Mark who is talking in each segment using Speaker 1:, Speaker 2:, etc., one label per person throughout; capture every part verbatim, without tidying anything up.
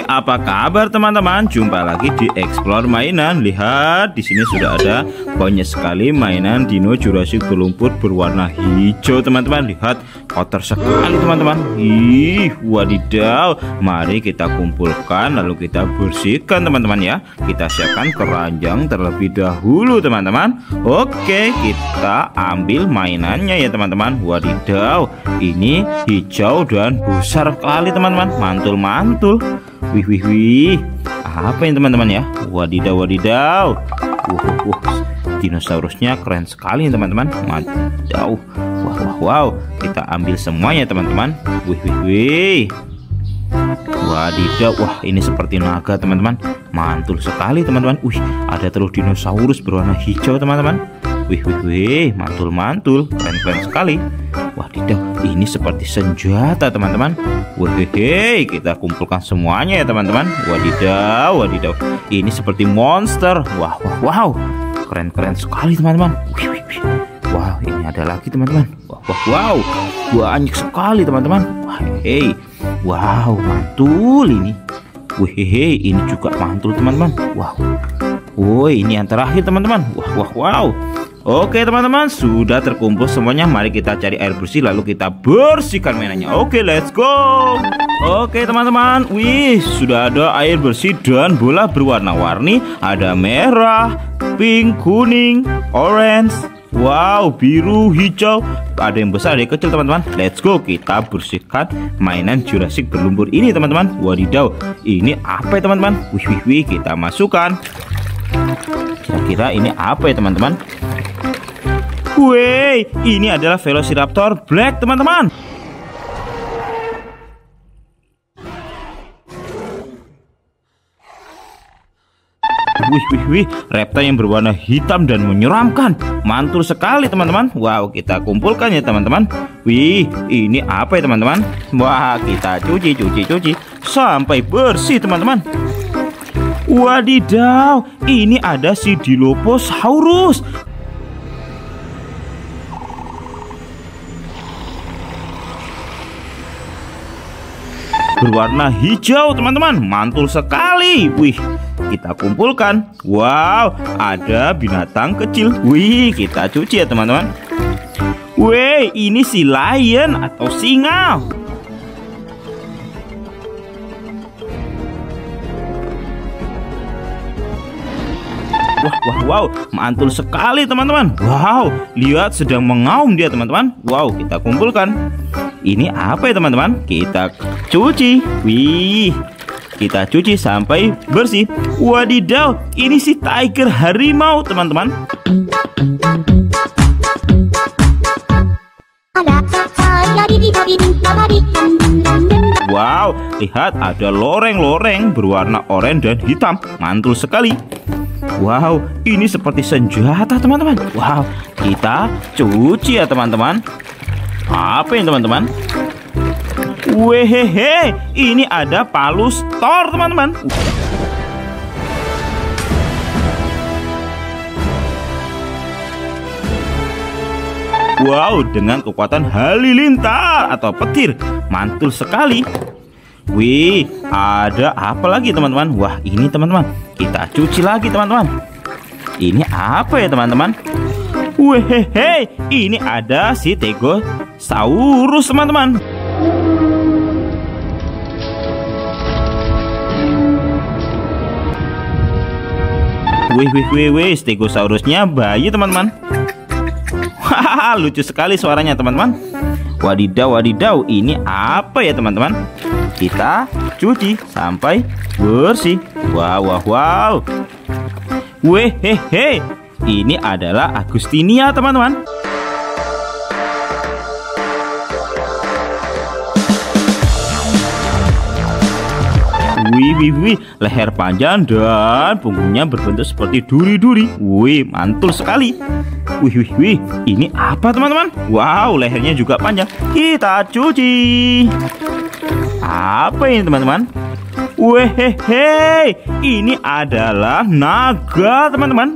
Speaker 1: apa kabar teman-teman? Jumpa lagi di Explore Mainan. Lihat, di sini sudah ada banyak sekali mainan dino Jurassic berlumpur berwarna hijau, teman-teman. Lihat, kotor sekali, teman-teman. Ih, wadidaw. Mari kita kumpulkan lalu kita bersihkan, teman-teman ya. Kita siapkan keranjang terlebih dahulu, teman-teman. Oke, kita ambil mainannya ya, teman-teman. Wadidaw, ini hijau dan besar sekali, teman-teman. Mantul-mantul. Wih wih wih, apa ini teman-teman ya? Wadidaw wadidaw. Wuh, wuh, dinosaurusnya keren sekali teman-teman. Wadidaw. Wah wah wow. Kita ambil semuanya teman-teman. Wih wih wih. Wadidaw. Wah, ini seperti naga teman-teman. Mantul sekali teman-teman. Wih, ada terus dinosaurus berwarna hijau teman-teman. Wih wih wih, mantul-mantul. Keren-keren sekali. Wadidaw, ini seperti senjata teman-teman. Wih, kita kumpulkan semuanya ya teman-teman. Wadidaw, wadidaw. Ini seperti monster. Wah, wah, wow. Keren-keren sekali teman-teman. Wih, wih, wih. Wow, ini ada lagi teman-teman. Wah, wah, wow. Banyak sekali teman-teman. Wah, hei. Wow, mantul ini. Wih, ini juga mantul teman-teman. Wow. Woi, ini yang terakhir teman-teman. Wah, wah, wow. Oke teman-teman, sudah terkumpul semuanya. Mari kita cari air bersih lalu kita bersihkan mainannya. Oke, let's go. Oke teman-teman, wih, sudah ada air bersih dan bola berwarna-warni. Ada merah, pink, kuning, orange, wow, biru, hijau. Ada yang besar, ada yang kecil teman-teman. Let's go, kita bersihkan mainan Jurassic berlumpur ini teman-teman. Wadidaw, ini apa ya teman-teman? Wih wih wih, kita masukkan. Kira-kira ini apa ya teman-teman? Wih, ini adalah Velociraptor Black teman-teman. Wih, wih, wih, reptil yang berwarna hitam dan menyeramkan. Mantul sekali teman-teman. Wow, kita kumpulkan ya teman-teman. Wih, ini apa ya teman-teman? Wah, kita cuci, cuci, cuci sampai bersih teman-teman. Wadidaw, ini ada si Dilophosaurus. Berwarna hijau teman-teman. Mantul sekali. Wih, kita kumpulkan. Wow, ada binatang kecil. Wih, kita cuci ya teman-teman. Wih, ini si lion atau singa. Wah, wah, wow, mantul sekali teman-teman. Wow, lihat sedang mengaum dia teman-teman. Wow, kita kumpulkan. Ini apa ya teman-teman? Kita cuci. Wih, kita cuci sampai bersih. Wadidaw, ini si tiger harimau teman-teman. Wow, lihat ada loreng-loreng berwarna oranye dan hitam. Mantul sekali. Wow, ini seperti senjata teman-teman. Wow, kita cuci ya teman-teman. Apa ini teman-teman? Wehehe, ini ada Palus Thor teman-teman. Wow, dengan kekuatan halilintar atau petir. Mantul sekali. Wih, ada apa lagi teman-teman? Wah, ini teman-teman, kita cuci lagi teman-teman. Ini apa ya teman-teman? Wehehe, ini ada si Stegosaurus teman-teman. Wih wih wih wih, Stegosaurusnya bayi teman-teman. Hahaha, lucu sekali suaranya teman-teman. Wadidaw wadidaw, ini apa ya teman-teman? Kita cuci sampai bersih. Wow wow wow. Wehehe, ini adalah Agustinia teman-teman. Wih wih wih, leher panjang dan punggungnya berbentuk seperti duri-duri. Wih, mantul sekali. Wih wih wih, ini apa teman-teman? Wow, lehernya juga panjang. Kita cuci. Apa ini teman-teman? Wehehe, ini adalah naga teman-teman.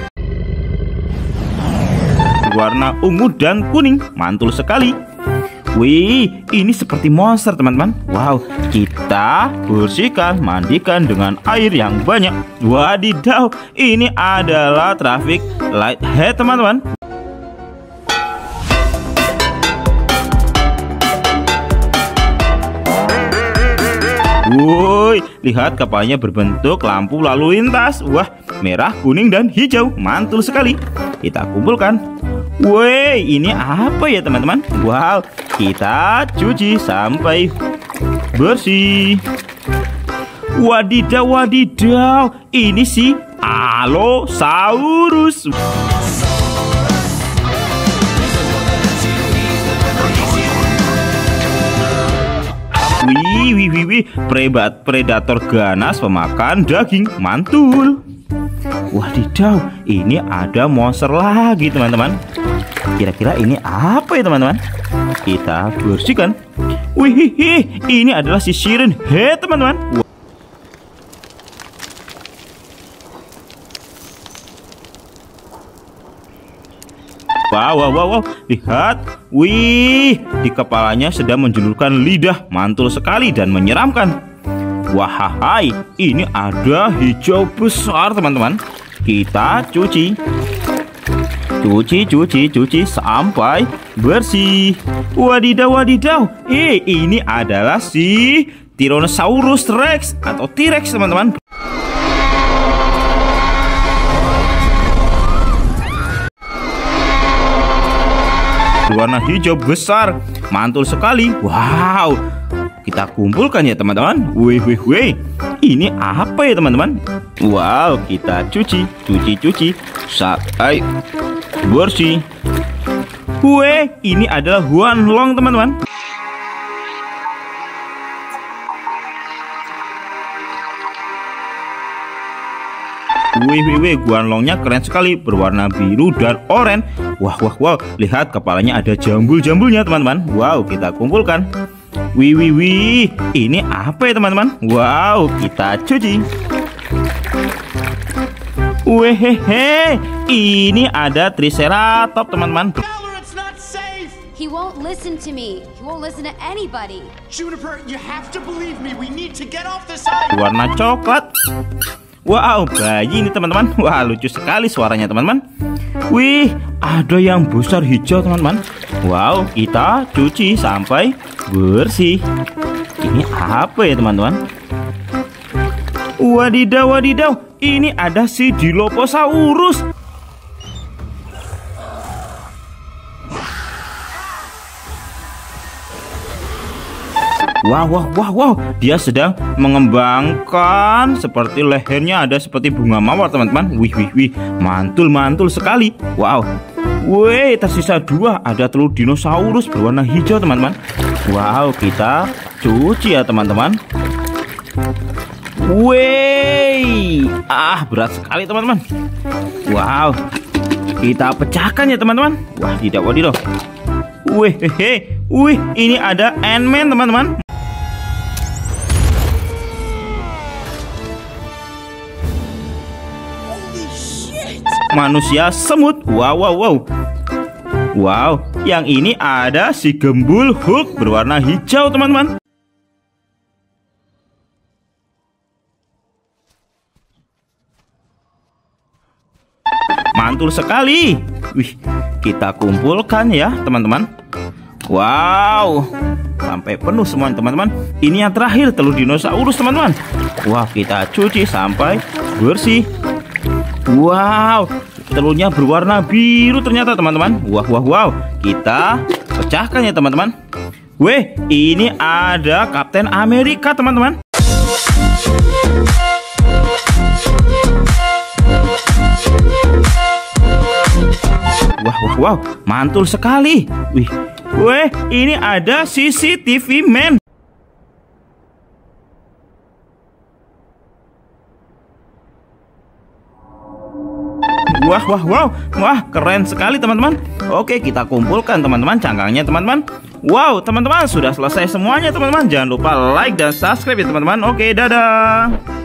Speaker 1: Warna ungu dan kuning, mantul sekali. Wih, ini seperti monster teman-teman. Wow, kita bersihkan, mandikan dengan air yang banyak. Wadidaw, ini adalah traffic light head teman-teman. Woi, lihat kapalnya berbentuk lampu lalu lintas. Wah, merah, kuning, dan hijau. Mantul sekali. Kita kumpulkan. Woi, ini apa ya teman-teman? Wow, kita cuci sampai bersih. Wadidaw, wadidaw. Ini si Allosaurus. Wih, wih, wih, wih. Predator ganas pemakan daging. Mantul. Wadidaw, ini ada monster lagi teman-teman. Kira-kira ini apa ya teman-teman? Kita bersihkan. Wih, ini adalah si Siren Head teman-teman. Wow, wow, wow, wow. Lihat. Wih, di kepalanya sedang menjulurkan lidah. Mantul sekali dan menyeramkan. Wahai, ini ada hijau besar teman-teman. Kita cuci. Cuci, cuci, cuci sampai bersih. Wadidaw, wadidaw. Eh, ini adalah si Tyrannosaurus Rex atau T-Rex teman-teman. Warna hijau besar. Mantul sekali. Wow. Kita kumpulkan ya teman-teman. Wih, wih, wih. Ini apa ya teman-teman? Wow, kita cuci, cuci, cuci sampai bersih. Wih, ini adalah Huanglong teman-teman. Wih, wih, wih, Huanglongnya keren sekali, berwarna biru dan oranye. Wah, wah, wow. Lihat kepalanya ada jambul-jambulnya teman-teman. Wow, kita kumpulkan. Wih, wih, wih. Ini apa ya teman-teman? Wow, kita cuci. Wehehe, ini ada Triceratops teman-teman.
Speaker 2: He won't listen to me. He won't listen to anybody.
Speaker 3: Juniper, you have to believe me. We need to get off this island.
Speaker 1: Warna coklat. Wow, bayi ini teman-teman. Wah, lucu sekali suaranya teman-teman. Wih, ada yang besar hijau teman-teman. Wow, kita cuci sampai bersih. Ini apa ya teman-teman? Wadidaw, wadidaw. Ini ada si Dilophosaurus. Wow, wow, wow, wow. Dia sedang mengembangkan. Seperti lehernya ada seperti bunga mawar teman-teman. Wih, wih, wih. Mantul, mantul sekali. Wow. Wih, tersisa dua. Ada telur dinosaurus berwarna hijau teman-teman. Wow, kita cuci ya teman-teman. Wih. Ah, berat sekali teman-teman. Wow. Kita pecahkan ya teman-teman. Wah, tidak, wadidaw. Wih, hehe. Wih, ini ada Ant-Man teman-teman. Manusia semut. Wow, wow, wow. Wow, yang ini ada si Gembul Hulk berwarna hijau teman-teman. Mantul sekali. Wih, kita kumpulkan ya teman-teman. Wow, sampai penuh semuanya teman-teman. Ini yang terakhir, telur dinosaurus teman-teman. Wah, kita cuci sampai bersih. Wow, telurnya berwarna biru ternyata teman-teman. Wah, wah, wow. Kita pecahkan ya teman-teman. Weh, ini ada Kapten Amerika teman-teman. Wah, wah, wow. Mantul sekali. Wih, weh, ini ada C C T V Man. Wah, wah, wow. Wah, keren sekali teman-teman. Oke, kita kumpulkan teman-teman cangkangnya teman-teman. Wow, teman-teman, sudah selesai semuanya teman-teman. Jangan lupa like dan subscribe ya teman-teman. Oke, dadah.